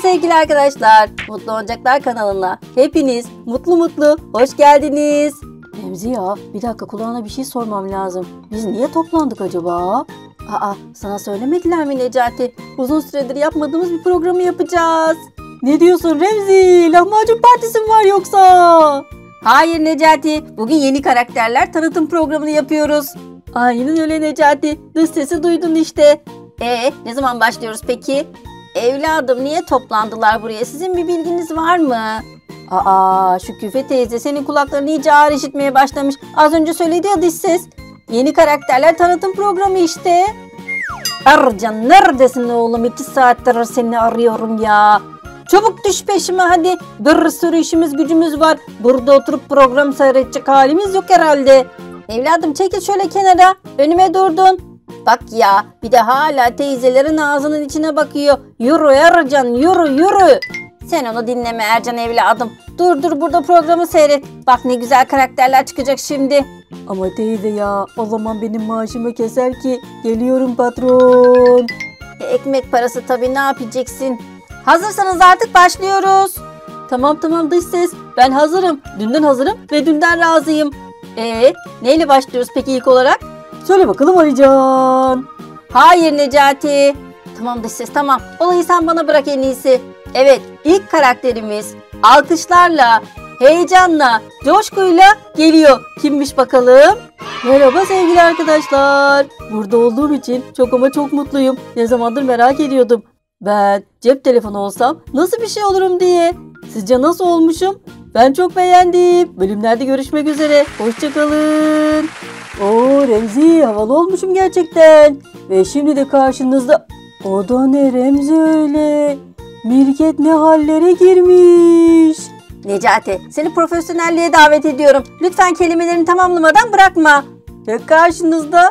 sevgili arkadaşlar. Mutlu Oyuncaklar kanalına hepiniz mutlu hoş geldiniz. Remzi ya, bir dakika, kulağına bir şey sormam lazım. Biz niye toplandık acaba? Sana söylemediler mi Necati? Uzun süredir yapmadığımız bir programı yapacağız. Ne diyorsun Remzi? Lahmacun partisi mi var yoksa? Hayır Necati, bugün yeni karakterler tanıtım programını yapıyoruz. Aynen öyle Necati, dış sesi duydun işte. Ne zaman başlıyoruz peki? Evladım, niye toplandılar buraya? Sizin bir bilginiz var mı? Şüküfe teyze, senin kulakların iyice ağır işitmeye başlamış. Az önce söyledi ya dış ses. Yeni karakterler tanıtım programı işte. Ercan, neredesin oğlum? 2 saattir seni arıyorum ya. Çabuk düş peşime hadi. Bir sürü işimiz gücümüz var. Burada oturup program seyredecek halimiz yok herhalde. Evladım, çekil şöyle kenara. Önüme durdun. Bak ya, bir de hala teyzelerin ağzının içine bakıyor. Yürü Ercan, yürü. Sen onu dinleme Ercan evladım. Dur burada programı seyret. Bak ne güzel karakterler çıkacak şimdi. Ama teyze ya, o zaman benim maaşımı keser ki. Geliyorum patron. Ekmek parası tabii, ne yapacaksın? Hazırsanız artık başlıyoruz. Tamam dış ses, ben hazırım. Dünden hazırım ve dünden razıyım. Neyle başlıyoruz peki ilk olarak? Söyle bakalım Alican. Hayır Necati. Tamam dış ses, tamam. Olayı sen bana bırak en iyisi. Evet, ilk karakterimiz alkışlarla, heyecanla, coşkuyla geliyor. Kimmiş bakalım? Merhaba sevgili arkadaşlar. Burada olduğum için çok ama çok mutluyum. Ne zamandır merak ediyordum. Ben cep telefonu olsam nasıl bir şey olurum diye. Sizce nasıl olmuşum? Ben çok beğendim. Bölümlerde görüşmek üzere. Hoşçakalın. Remzi, havalı olmuşum gerçekten. Ve şimdi de karşınızda... O da ne Remzi öyle? Mirket ne hallere girmiş. Necati, seni profesyonelliğe davet ediyorum. Lütfen kelimelerini tamamlamadan bırakma. Ve karşınızda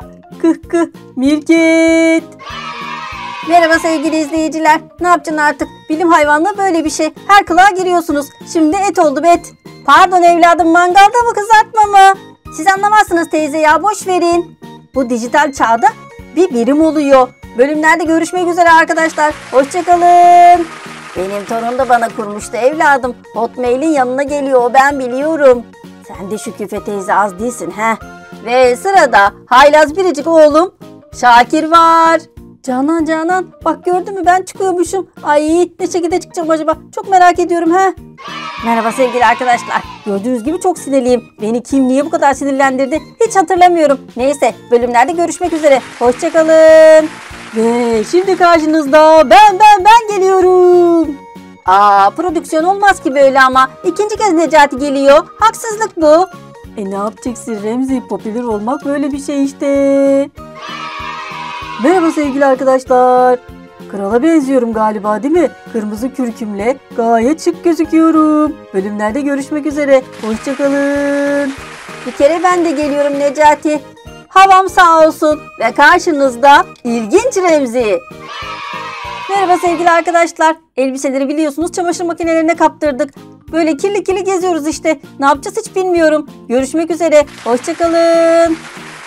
Mirket. Merhaba sevgili izleyiciler. Ne yapacaksın artık? Bilim hayvanlığı böyle bir şey. Her kılığa giriyorsunuz. Şimdi et oldu et. Pardon evladım, mangalda mı kızartma mı? Siz anlamazsınız teyze ya, boş verin. Bu dijital çağda bir birim oluyor. Bölümlerde görüşmek üzere arkadaşlar. Hoşçakalın. Benim torun da bana kurmuştu evladım. Hotmail'in yanına geliyor, ben biliyorum. Sen de Şüküfe teyze az değilsin he. Ve sırada haylaz biricik oğlum Şakir var. Canan, bak gördün mü, ben çıkıyormuşum. Ay, ne şekilde çıkacağım acaba? Çok merak ediyorum he. Merhaba sevgili arkadaşlar. Gördüğünüz gibi çok sinirliyim. Beni kim niye bu kadar sinirlendirdi hiç hatırlamıyorum. Neyse, bölümlerde görüşmek üzere. Hoşçakalın. Ve şimdi karşınızda ben geliyorum. Prodüksiyon olmaz ki böyle ama. 2. kez Necati geliyor. Haksızlık bu. Ne yapacaksın Remzi? Popüler olmak böyle bir şey işte. Merhaba sevgili arkadaşlar. Krala benziyorum galiba değil mi? Kırmızı kürkümle gayet şık gözüküyorum. Bölümlerde görüşmek üzere. Hoşçakalın. Bir kere ben de geliyorum Necati. Havam sağ olsun. Ve karşınızda ilginç Remzi. Merhaba sevgili arkadaşlar. Elbiseleri biliyorsunuz çamaşır makinelerine kaptırdık. Böyle kirli geziyoruz işte. Ne yapacağız hiç bilmiyorum. Görüşmek üzere. Hoşçakalın.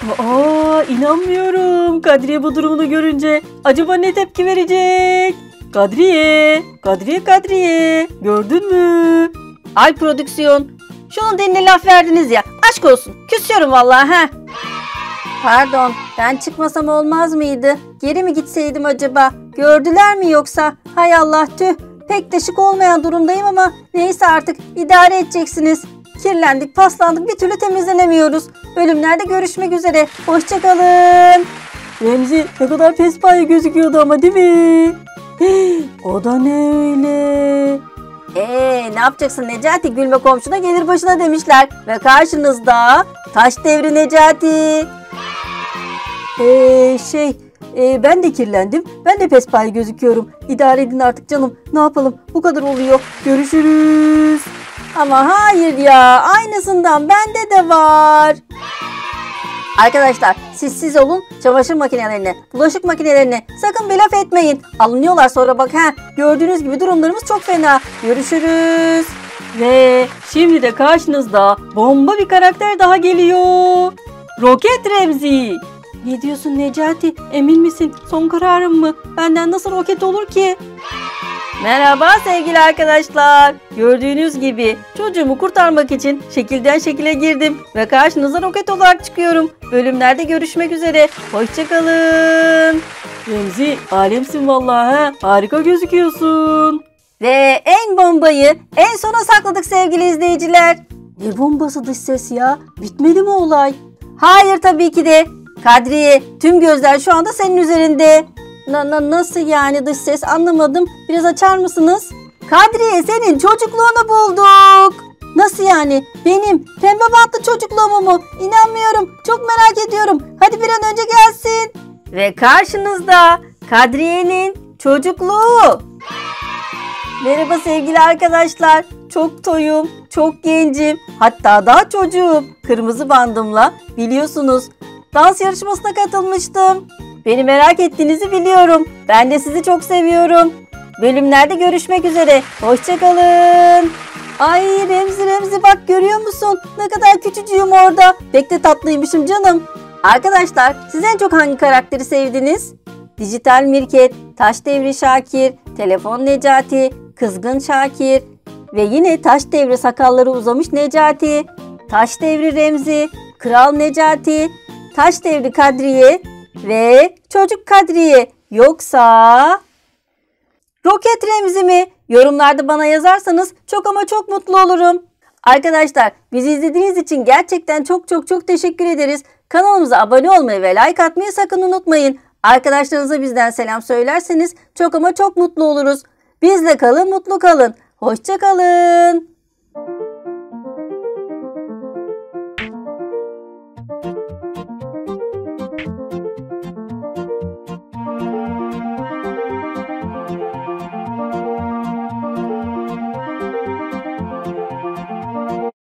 İnanmıyorum. Kadriye bu durumunu görünce acaba ne tepki verecek? Kadriye. Gördün mü? Ay prodüksiyon. Şunun diline laf verdiniz ya. Aşk olsun. Küsüyorum vallahi he. Pardon, ben çıkmasam olmaz mıydı? Geri mi gitseydim acaba? Gördüler mi yoksa? Hay Allah, tüh. Pek de şık olmayan durumdayım ama neyse artık idare edeceksiniz. Kirlendik, paslandık, bir türlü temizlenemiyoruz. Bölümlerde görüşmek üzere. Hoşçakalın. Remzi ne kadar pespaye gözüküyordu ama değil mi? O da ne öyle? Ne yapacaksın Necati? Gülme komşuna gelir başına demişler. Ve karşınızda Taş Devri Necati. Ben de kirlendim. Ben de pespaye gözüküyorum. İdare edin artık canım. Ne yapalım? Bu kadar oluyor. Görüşürüz. Ama hayır ya. Aynısından bende de var. Arkadaşlar siz olun. Çamaşır makinelerine, bulaşık makinelerine sakın bir laf etmeyin. Alınıyorlar sonra bak ha. Gördüğünüz gibi durumlarımız çok fena. Görüşürüz. Ve şimdi de karşınızda bomba bir karakter daha geliyor. Roket Remzi. Ne diyorsun Necati? Emin misin? Son kararın mı? Benden nasıl roket olur ki? Merhaba sevgili arkadaşlar. Gördüğünüz gibi çocuğumu kurtarmak için şekilden şekile girdim ve karşınıza roket olarak çıkıyorum. Bölümlerde görüşmek üzere. Hoşçakalın. Remzi, alemsin vallahi ha. Harika gözüküyorsun. Ve en bombayı en sona sakladık sevgili izleyiciler. Ne bombası dış ses ya? Bitmedi mi olay? Hayır tabii ki de. Kadriye, tüm gözler şu anda senin üzerinde. Nasıl yani dış ses, anlamadım. Biraz açar mısınız? Kadriye, senin çocukluğunu bulduk. Nasıl yani? Benim pembe bantlı çocukluğumu mu? İnanmıyorum. Çok merak ediyorum. Hadi bir an önce gelsin. Ve karşınızda Kadriye'nin çocukluğu. Merhaba sevgili arkadaşlar. Çok toyum, çok gencim. Hatta daha çocuğum. Kırmızı bandımla biliyorsunuz dans yarışmasına katılmıştım. Beni merak ettiğinizi biliyorum. Ben de sizi çok seviyorum. Bölümlerde görüşmek üzere. Hoşçakalın. Ay Remzi bak, görüyor musun? Ne kadar küçücüğüm orada. Pek de tatlıymışım canım. Arkadaşlar, siz en çok hangi karakteri sevdiniz? Dijital Mirket, Taş Devri Şakir, Telefon Necati, Kızgın Şakir ve yine Taş Devri sakalları uzamış Necati, Taş Devri Remzi, Kral Necati, Taş Devri Kadriye ve Çocuk Kadriye, yoksa Roket Remzi mi? Yorumlarda bana yazarsanız çok ama çok mutlu olurum. Arkadaşlar, bizi izlediğiniz için gerçekten çok teşekkür ederiz. Kanalımıza abone olmayı ve like atmayı sakın unutmayın. Arkadaşlarınıza bizden selam söylerseniz çok ama çok mutlu oluruz. Bizle kalın, mutlu kalın. Hoşça kalın.